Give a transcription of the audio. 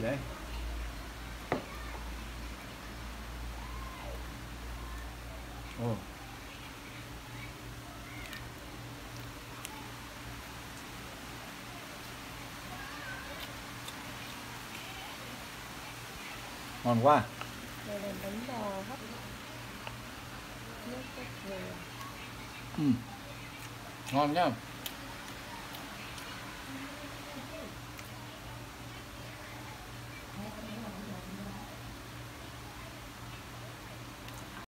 đấy. Ồ. Ngon quá. Đây là bánh bò hấp nước cốt dừa. Ngon nhá.